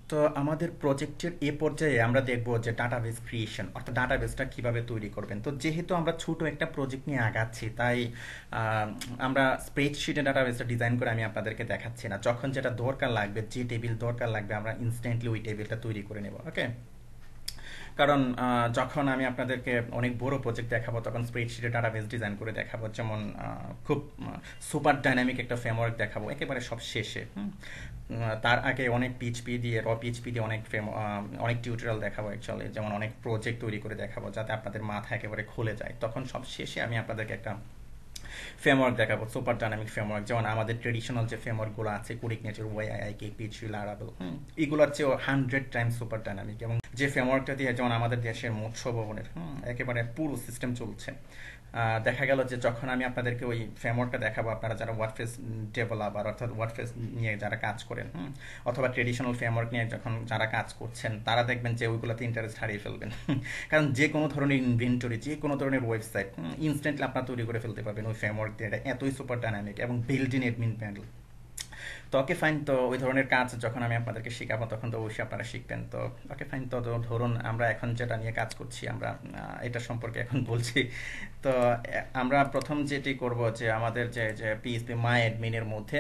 তো আমাদের প্রজেক্টের এ পর্যায়ে আমরা দেখব যে ডাটাবেস ক্রিয়েশন অর্থাৎ ডাটাবেসটা কিভাবে তৈরি করবেন। তো যেহেতু আমরা ছোট একটা প্রজেক্ট নিয়ে আগাচ্ছি তাই আহ, আমরা স্প্রেডশিটে ডাটাবেসটা ডিজাইন করে আমি আপনাদেরকে দেখাচ্ছি না, যখন যেটা দরকার লাগবে, যে টেবিল দরকার লাগবে আমরা ইনস্ট্যান্টলি ওই টেবিলটা তৈরি করে নেব। ওকে, কারণ যখন আমি আপনাদেরকে অনেক বড় প্রজেক্ট দেখাবো তখন স্প্রেডশিটে ডাটাবেস ডিজাইন করে দেখাবো, যেমন খুব সুপার ডাইনামিক একটা ফ্রেমওয়ার্ক দেখাবো একেবারে সব শেষে। তার আগে অনেক পিএইচপি দিয়ে পিএইচপি দিয়ে অনেক টিউটোরিয়াল দেখাবো অ্যাকচুয়ালি, যেমন অনেক প্রজেক্ট তৈরি করে দেখাবো যাতে আপনাদের মাথা একেবারে খুলে যায়। তখন সব শেষে আমি আপনাদেরকে একটা ফ্রেমওয়ার্ক দেখাবো, সুপার ডাইনামিক ফ্রেমওয়ার্ক, যেমন আমাদের ট্রেডিশনাল যে ফ্রেমওয়ার্কগুলো আছে কুড়িক নেচার, ওয়াইআইকে, পিএইচপি, লারাবেল, এগুলোর চেয়েও 100 টাইমস সুপার ডাইনামিক। এবং যে ফ্রেমওয়ার্কটা দিয়ে যেমন আমাদের দেশের মৎস্য ভবনের একেবারে পুরো সিস্টেম চলছে, দেখা গেল যে যখন আমি আপনাদেরকে ওই ফ্রেমওয়ার্কটা দেখাবো, আপনারা যারা ওয়ার্ডপ্রেস ডেভেলপার অর্থাৎ ওয়ার্ডপ্রেস নিয়ে যারা কাজ করেন অথবা ট্রেডিশনাল ফ্রেমওয়ার্ক নিয়ে যখন যারা কাজ করছেন, তারা দেখবেন যে ওইগুলোতে ইন্টারেস্ট হারিয়ে ফেলবেন। কারণ যে কোনো ধরনের ইনভেন্টরি, যে কোনো ধরনের ওয়েবসাইট ইনস্ট্যান্টলি আপনারা তৈরি করে ফেলতে পারবেন ওই ফ্রেমওয়ার্ক দিয়ে। এটা এতই সুপার ডাইনামিক এবং বিল্ড ইন অ্যাডমিন প্যানেল। তো ওকে ফাইন, তো ওই ধরনের কাজ যখন আমি আপনাদেরকে শেখাবো তখন তো অবশ্যই আপনারা শিখবেন। তো ওকে ফাইন, তো ধরুন আমরা এখন যেটা নিয়ে কাজ করছি, আমরা এটা সম্পর্কে এখন বলছি। তো আমরা প্রথম যেটি করব যে আমাদের যে পিএইচপি মাই অ্যাডমিনের মধ্যে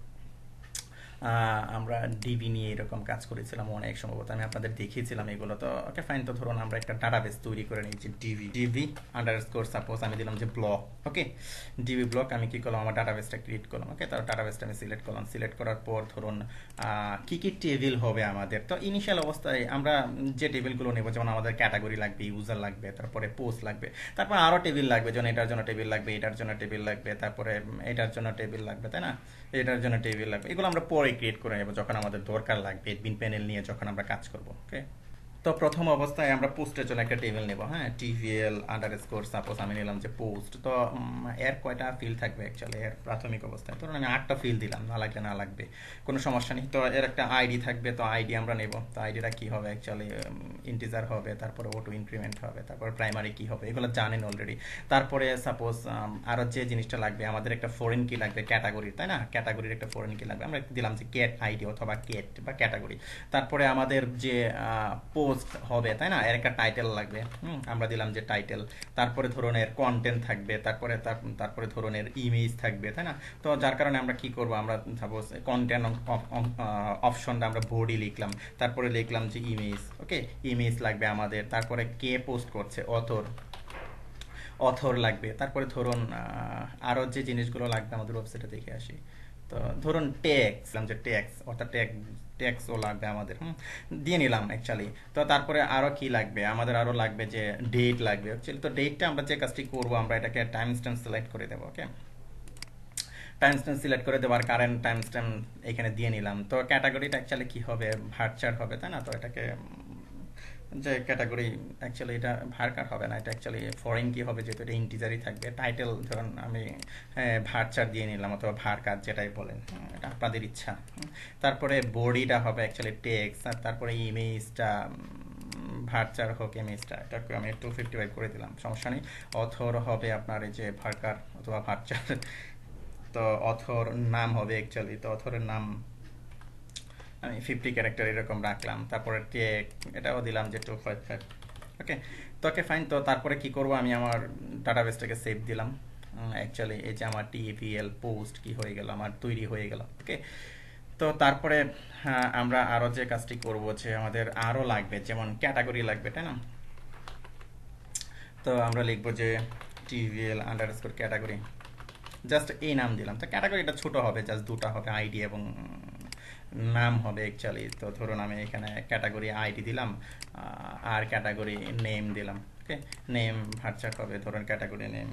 আমরা ডিবি নিয়ে এরকম কাজ করেছিলাম অনেক সম্ভবত, আমি আপনাদের দেখিয়েছিলাম এগুলো। তো ওকে ফাইন, তো ধরুন আমরা একটা ডাটাবেস তৈরি করে নিয়েছি, ডিবি আন্ডারস্কোর সাপোজ আমি দিলাম যে ব্লক। ওকে, ডিবি ব্লক আমি কি করলাম, আমার ডাটাবেসটা ক্রিয়েট করলাম। ওকে, তার ডাটাবেসটা আমি সিলেক্ট করলাম। সিলেক্ট করার পর ধরুন কি কি টেবিল হবে আমাদের। তো ইনিশিয়াল অবস্থায় আমরা যে টেবিলগুলো নেব, যেমন আমাদের ক্যাটাগরি লাগবে, ইউজার লাগবে, তারপরে পোস্ট লাগবে, তারপর আরও টেবিল লাগবে, যেমন এটার জন্য টেবিল লাগবে, এটার জন্য টেবিল লাগবে, তারপরে এটার জন্য টেবিল লাগবে, তাই না, এটার জন্য টেবিল লাগবে। এগুলো আমরা পরে ক্রিয়েট করে নেব যখন আমাদের দরকার লাগবে অ্যাডমিন প্যানেল নিয়ে যখন আমরা কাজ করব। ওকে, তো প্রথম অবস্থায় আমরা পোস্টের জন্য একটা টেবিল নেব। হ্যাঁ, টিভিএল আন্ডারস্কোর সাপোজ আমি নিলাম যে পোস্ট। তো এর কয়টা ফিল্ড থাকবে অ্যাকচুয়ালি এর প্রাথমিক অবস্থায়, ধরুন আমি 8টা ফিল্ড দিলাম, না লাগলে না লাগবে, কোনো সমস্যা নেই। তো এর একটা আইডি থাকবে, তো আইডি আমরা নেব। তো আইডিটা কি হবে অ্যাকচুয়ালি, ইন্টিজার হবে, তারপরে অটো ইনক্রিমেন্ট হবে, তারপর প্রাইমারি কি হবে, এগুলো জানেন অলরেডি। তারপরে সাপোজ আরও যে জিনিসটা লাগবে, আমাদের একটা ফরেন কি লাগবে ক্যাটাগরি, তাই না, ক্যাটাগরির একটা ফরেন কি লাগবে, আমরা দিলাম যে ক্যাট আইডি অথবা ক্যাট বা ক্যাটাগরি। তারপরে আমাদের যে পোস্ট হবে, তাই না, এর একটা টাইটেল লাগবে, আমরা দিলাম যে টাইটেল। তারপরে ধরনের কন্টেন্ট থাকবে, তারপরে ধরনের ইমেজ থাকবে, তাই না। তো যার কারণে আমরা কি করব, আমরা সাপোজ কন্টেন্ট অপশনটা আমরা বডি লিখলাম, তারপরে লিখলাম যে ইমেজ। ওকে, ইমেজ লাগবে আমাদের। তারপরে কে পোস্ট করছে, অথর লাগবে। তারপরে ধরুন আরও যে জিনিসগুলো লাগবে আমাদের ওয়েবসাইটে দেখে আসি। তো ধরুন ট্যাক্স, যে ট্যাক্স অর্থাৎ ট্যাক্সও লাগবে আমাদের, দিয়ে নিলাম অ্যাকচুয়ালি। তো তারপরে আরও কি লাগবে, আমাদের আরও লাগবে যে ডেট লাগবে অ্যাকচুয়ালি। তো ডেটটা আমরা যে কাজটি করবো, আমরা এটাকে টাইম স্ট্যাম্প সিলেক্ট করে দেবো। ওকে, টাইম স্ট্যাম্প সিলেক্ট করে দেবো আর কারেন্ট টাইম স্ট্যাম্প এখানে দিয়ে নিলাম। তো ক্যাটাগরিটা অ্যাকচুয়ালি কি হবে, ভার্চার হবে, তাই না। তো এটাকে যে ক্যাটাগরি অ্যাকচুয়ালি এটা ভার্কার হবে না, এটা অ্যাকচুয়ালি ফরেন কি হবে, যেহেতু এটা ইন্টিজারই থাকবে। টাইটেল ধরুন আমি ভার্চার দিয়ে নিলাম অথবা ভার্কার যেটাই বলেন, এটা আপনাদের ইচ্ছা। তারপরে বডিটা হবে অ্যাকচুয়ালি টেক্সট, আর তারপরে ইমেজটা ভার্চার হোক, ইমেজটা এটাকে আমি 255 করে দিলাম, সমস্যা নেই। অথর হবে আপনার এই যে ভার্কার অথবা ভার্চার। তো অথর নাম হবে অ্যাকচুয়ালি, তো অথরের নাম আমি 50 ক্যারেক্টার এরকম রাখলাম। তারপরে টেক এটাও দিলাম যে 255। ওকে, তো ওকে ফাইন। তো তারপরে কি করব, আমি আমার ডাটাবেসটাকে সেভ দিলাম। অ্যাকচুয়ালি এই যে আমার টিভিএল পোস্ট কি হয়ে গেল, আমার তৈরি হয়ে গেল। ওকে, তো তারপরে আমরা আরও যে কাজটি করব যে আমাদের আরও লাগবে, যেমন ক্যাটাগরি লাগবে, তাই না। তো আমরা লিখবো যে টিভিএল আন্ডারস্কোর ক্যাটাগরি, জাস্ট এই নাম দিলাম। তো ক্যাটাগরিটা ছোট হবে, জাস্ট দুটো হবে, আইডি এবং নাম হবে অ্যাকচুয়ালি। তো ধরুন আমি এখানে ক্যাটাগরি আইডি দিলাম আর ক্যাটাগরি নেম দিলাম। ওকে, নেম ভার্চার হবে, ধরুন ক্যাটাগরি নেম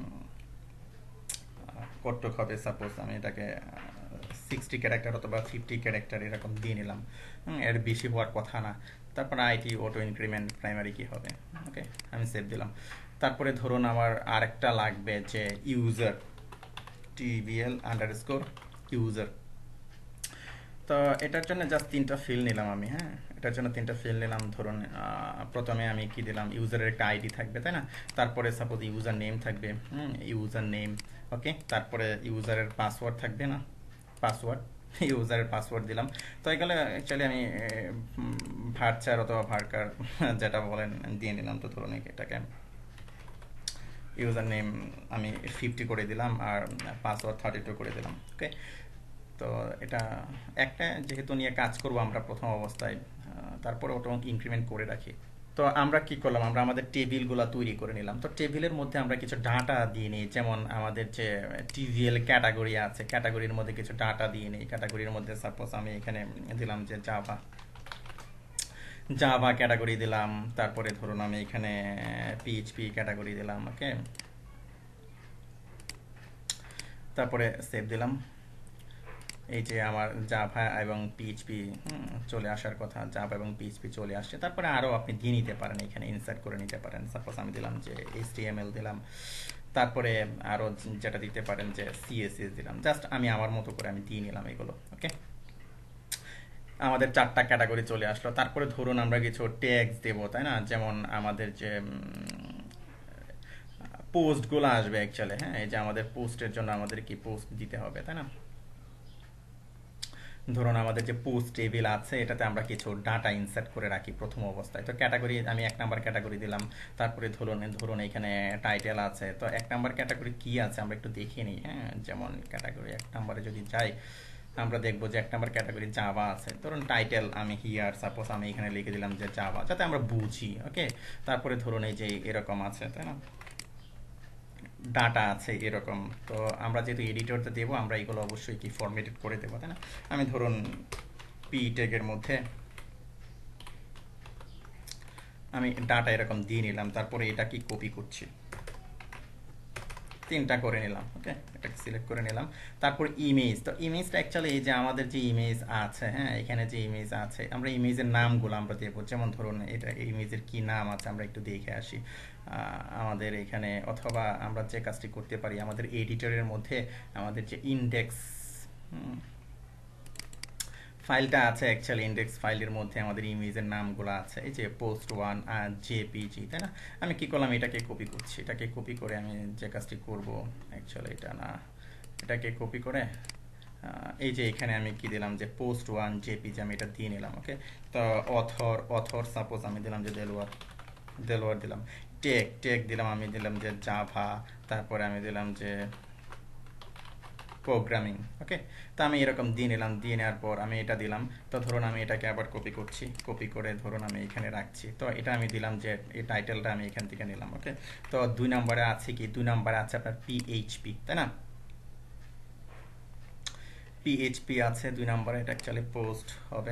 কটক হবে, সাপোজ আমি এটাকে 60 ক্যারেক্টার অথবা 50 ক্যারেক্টার এরকম দিয়ে নিলাম, এর বেশি হওয়ার কথা না। তারপর আইটি অটো ইনক্রিমেন্ট প্রাইমারি কি হবে। ওকে, আমি সেভ দিলাম। তারপরে ধরুন আমার আরেকটা লাগবে যে ইউজার, টিভিএল আন্ডারস্কোর ইউজার। তো এটার জন্য জাস্ট 3টা ফিল্ড নিলাম আমি। হ্যাঁ, এটার জন্য 3টা ফিল্ড নিলাম। ধরুন প্রথমে আমি কি দিলাম, ইউজারের একটা আইডি থাকবে, তাই না। তারপরে সাপোজ ইউজার নেম থাকবে, ইউজার নেম। ওকে, তারপরে ইউজারের পাসওয়ার্ড থাকবে না, পাসওয়ার্ড। ইউজারের পাসওয়ার্ড দিলাম। তো এগুলো অ্যাকচুয়ালি আমি ভার্চার অথবা ভার্কার যেটা বলেন দিয়ে নিলাম। তো ধরুন এটাকে ইউজার নেম আমি 50 করে দিলাম আর পাসওয়ার্ড 32 করে দিলাম। ওকে, তো এটা একটা যেহেতু নিয়ে কাজ করব আমরা প্রথম অবস্থায়, তারপরে ওটা ইনক্রিমেন্ট করে রাখি। তো আমরা কি করলাম, আমরা আমাদের টেবিলগুলো তৈরি করে নিলাম। তো টেবিলের মধ্যে আমরা কিছু ডাটা দিয়ে নিই, যেমন আমাদের যে টিভিএল ক্যাটাগরি আছে, ক্যাটাগরির মধ্যে কিছু ডাটা দিয়ে নিই। ক্যাটাগরির মধ্যে সাপোজ আমি এখানে দিলাম যে জাভা, জাভা ক্যাটাগরি দিলাম। তারপরে ধরুন আমি এখানে পিএইচপি ক্যাটাগরি দিলাম। ওকে, তারপরে সেভ দিলাম। এই যে আমার জাভা এবং পিএইচপি চলে আসার কথা, জাভা এবং পিএইচপি চলে আসছে। তারপরে আরও আপনি দিয়ে নিতে পারেন, এখানে ইনসার্ট করে নিতে পারেন। সাপোজ আমি দিলাম যে এইচটিএমএল দিলাম, তারপরে আরও যেটা দিতে পারেন যে সিএসএস দিলাম। জাস্ট আমি আমার মতো করে আমি দিয়ে নিলাম এগুলো। ওকে, আমাদের 4টা ক্যাটাগরি চলে আসলো। তারপরে ধরুন আমরা কিছু ট্যাগস দেবো, তাই না? যেমন আমাদের যে পোস্টগুলো আসবে অ্যাকচুয়ালি, হ্যাঁ, এই যে আমাদের পোস্টের জন্য আমাদের কি পোস্ট দিতে হবে, তাই না? ধরুন আমাদের যে পোস্ট টেবিল আছে এটাতে আমরা কিছু ডাটা ইনসার্ট করে রাখি প্রথম অবস্থায়। তো ক্যাটাগরি আমি 1 নাম্বার ক্যাটাগরি দিলাম। তারপরে ধরুন ধরুন এখানে টাইটেল আছে। তো 1 নাম্বার ক্যাটাগরি কি আছে আমরা একটু দেখে নিই। হ্যাঁ, যেমন ক্যাটাগরি 1 নাম্বারে যদি যাই আমরা দেখবো যে 1 নাম্বার ক্যাটাগরি জাভা আছে। ধরুন টাইটেল আমি হিয়ার সাপোজ আমি এখানে লিখে দিলাম যে জাভা, যাতে আমরা বুঝি। ওকে, তারপরে ধরুন এই যে এরকম আছে, তাই না, ডাটা আছে এরকম। তো আমরা যেহেতু এডিটরতে দেবো আমরা এগুলো অবশ্যই কি ফরম্যাটেড করে দেবো, তাই না? আমি ধরুন পি ট্যাগের মধ্যে আমি ডাটা এরকম দিয়ে নিলাম। তারপরে এটা কি কপি করছি, 3টা করে নিলাম। ওকে, এটাকে সিলেক্ট করে নিলাম। তারপর ইমেজ, তো ইমেজটা অ্যাকচুয়ালি এই যে আমাদের যে ইমেজ আছে, হ্যাঁ, এখানে যে ইমেজ আছে আমরা ইমেজের নামগুলো আমরা দেবো। যেমন ধরুন এটা ইমেজের কি নাম আছে আমরা একটু দেখে আসি আমাদের এখানে। অথবা আমরা যে কাজটি করতে পারি আমাদের এডিটরের মধ্যে আমাদের যে ইন্ডেক্স ফাইলটা আছে, অ্যাকচুয়ালি ইন্ডেক্স ফাইলের মধ্যে আমাদের ইমেজের নামগুলো আছে, এই যে post1 আর জেপিজি, তাই না? আমি কি করলাম, এটাকে কপি করছি। এটাকে কপি করে আমি যে কাজটি করব, অ্যাকচুয়ালি এটা না, এটাকে কপি করে এই যে এখানে আমি কি দিলাম যে post1 জেপিজি আমি এটা দিয়ে নিলাম। ওকে, তো অথর সাপোজ আমি দিলাম যে দেলোয়ার, দেলোয়ার দিলাম। টেক দিলাম, আমি দিলাম যে জাভা। তারপরে আমি দিলাম যে প্রোগ্রামিং। ওকে, তো আমি এরকম দিয়ে নিলাম। দিয়ে নেওয়ার পর আমি এটা দিলাম। তো ধরুন আমি এটাকে আবার কপি করছি, কপি করে ধরুন আমি এখানে রাখছি। তো এটা আমি দিলাম যে এই টাইটেলটা আমি এখান থেকে নিলাম। ওকে, তো 2 নাম্বারে আছে কি, 2 নাম্বারে আছে আপনার পিএইচপি, তাই না? পিএইচপি আছে 2 নাম্বারে, এটা অ্যাকচুয়ালি পোস্ট হবে।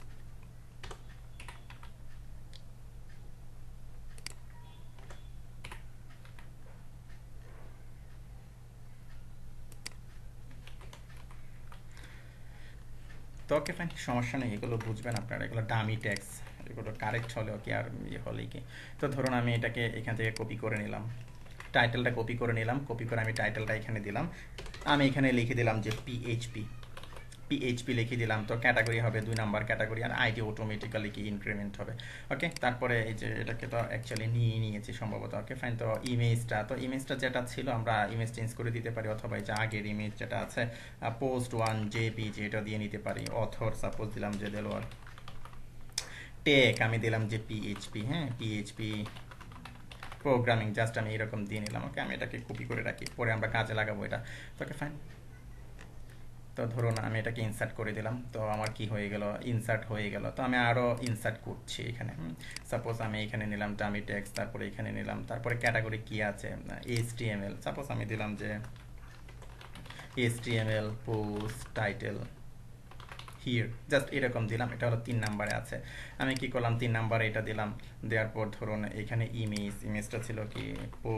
তো ওকে ফাইন, সমস্যা নেই, এগুলো বুঝবেন আপনারা, এগুলো ডামি ট্যাক্স, এগুলো কারেক্ট হলেও কি আর ইয়ে হলেই কি। তো ধরুন আমি এটাকে এখান থেকে কপি করে নিলাম, টাইটেলটা কপি করে নিলাম। কপি করে আমি টাইটেলটা এখানে দিলাম। আমি এখানে লিখে দিলাম যে পিএইচপি, পিএইচপি লিখে দিলাম। তো ক্যাটাগরি হবে 2 নাম্বার ক্যাটাগরি, আর আইডি অটোমেটিক্যালি কি ইনক্রিমেন্ট হবে। ওকে, তারপরে এই যে এটাকে তো অ্যাকচুয়ালি নিয়ে নিয়েছি সম্ভবত। ওকে ফাইন, তো ইমেজটা যেটা ছিল আমরা ইমেজ চেঞ্জ করে দিতে পারি, অথবা এই যে আগের ইমেজ যেটা আছে post1 জেপিজি এটা দিয়ে নিতে পারি। অথর সাপোজ দিলাম যে দেলোয়ার। টেক আমি দিলাম যে পিএইচপি, হ্যাঁ, পিএইচপি প্রোগ্রামিং, জাস্ট আমি এরকম দিয়ে নিলাম। ওকে, আমি এটাকে কপি করে রাখি, পরে আমরা কাজে লাগাবো এটা। ওকে ফাইন, তো ধরুন আমি এটাকে ইনসার্ট করে দিলাম। তো আমার কি হয়ে গেল, ইনসার্ট হয়ে গেল। তো আমি আরও ইনসার্ট করছি এখানে। সাপোজ আমি এখানে নিলাম ডামি টেক্সট, তারপরে এখানে নিলাম, তারপরে ক্যাটাগরি কি আছে এইচটিএমএল, সাপোজ আমি দিলাম যে HTML post title here, just এরকম দিলাম। এটা হলো 3 নাম্বারে আছে। আমি কি করলাম, 3 নাম্বারে এটা দিলাম। দেওয়ার পর ধরুন এখানে ইমেজটা ছিল কি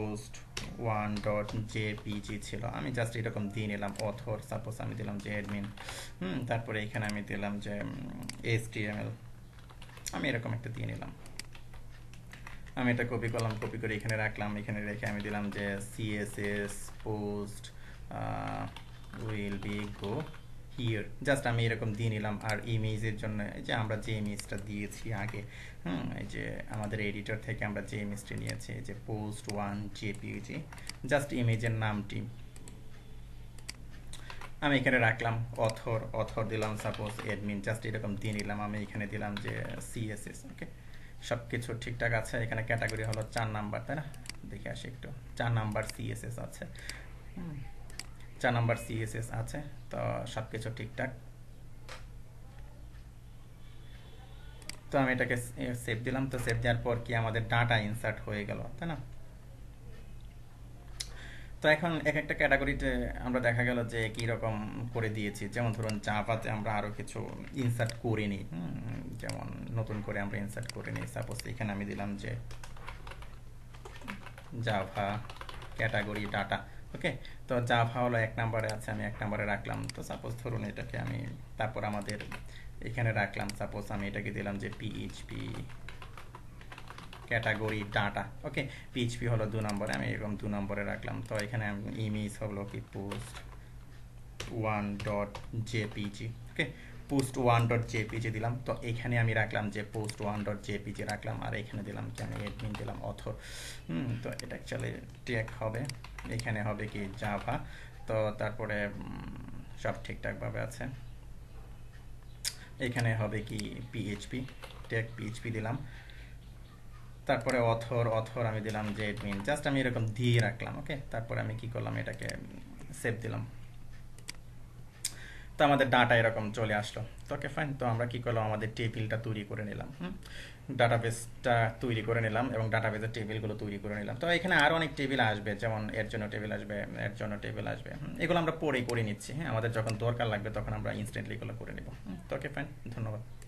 post1.jpg ছিল, আমি জাস্ট এরকম দিয়ে নিলাম। অথর সাপোজ আমি দিলাম যে অ্যাডমিন, তারপরে এখানে আমি দিলাম যে এইচটিএমএল, আমি এরকম একটা দিয়ে নিলাম। আমি এটা কপি করলাম, কপি করে এখানে রাখলাম। এখানে রেখে আমি দিলাম যে CSS post will be go here, just আমি এরকম দিয়ে নিলাম। আর ইমেজের জন্য এই যে আমরা যে ইমেজটা দিয়েছি আগে, এই যে আমাদের এডিটর থেকে আমরা যে ইমেজটি নিয়েছি, এই যে post1 jpg, জাস্ট ইমেজের নামটি আমি এখানে রাখলাম অথর, অথর দিলাম সাপোজ অ্যাডমিন, জাস্ট এরকম দিয়ে নিলাম। আমি এখানে দিলাম যে সিএসএস। ওকে, সব কিছু ঠিকঠাক আছে। এখানে ক্যাটাগরি হলো 4 নাম্বার, তাই না? দেখে আসি একটু। 4 নাম্বার সিএসএস আছে। হুম, 4 নাম্বার সিএসএস আছে। তো সব কিছু ঠিকঠাক। তো আমি এটাকে সেভ দিলাম। তো সেভ দেওয়ার পর কি আমাদের ডাটা ইনসার্ট হয়ে গেল, তাই না? তো এখন এক একটা ক্যাটাগরিতে আমরা দেখা গেল যে কি রকম করে দিয়েছি। যেমন ধরুন জাভাতে আমরা আরো কিছু ইনসার্ট করে নিই। যেমন নতুন করে আমরা ইনসার্ট করে নিই। সাপোজ এখানে আমি দিলাম যে জাভা ক্যাটাগরি ডাটা। ওকে, তো জাভা হলো 1 নাম্বারে আছে, আমি 1 নাম্বারে রাখলাম। তো সাপোজ ধরুন এটাকে আমি তারপর আমাদের এখানে রাখলাম। সাপোজ আমি এটাকে দিলাম যে PHP category data. Okay, PHP হলো 2 নম্বরে, আমি এরকম 2 নম্বরে রাখলাম। তো এখানে ইমেজ হলো কি পোস্ট 1.jpg। ওকে, পোস্ট 1.jpg দিলাম। তো এখানে আমি রাখলাম যে পোস্ট 1.jpg রাখলাম, আর এখানে দিলাম কি আমি অ্যাডমিন দিলাম অথর। তো এটা অ্যাকচুয়ালি ট্যাগ হবে, এখানে হবে কি জাভা। তো তারপরে সব ঠিকঠাকভাবে আছে। এখানে হবে কি পিএইচপি, ট্যাগ পিএইচপি দিলাম। তারপরে অথর, অথর আমি দিলাম যে অ্যাডমিন, জাস্ট আমি এরকম দিয়ে রাখলাম। ওকে, তারপরে আমি কি করলাম, এটাকে সেভ দিলাম। তো আমাদের ডাটা এরকম চলে আসলো। তো ওকে ফাইন। তো আমরা কি করলাম, আমাদের টেবিলটা তৈরি করে নিলাম। ডাটাবেসটা তৈরি করে নিলাম এবং ডাটাবেসের টেবিলগুলো তৈরি করে নিলাম। তো এখানে আরও অনেক টেবিল আসবে, যেমন এর জন্য টেবিল আসবে, এর জন্য টেবিল আসবে। এগুলো আমরা পরেই করে নিচ্ছি। হ্যাঁ, আমাদের যখন দরকার লাগবে তখন আমরা ইনস্ট্যান্টলি এগুলো করে নিব। তো ওকে ফাইন, ধন্যবাদ।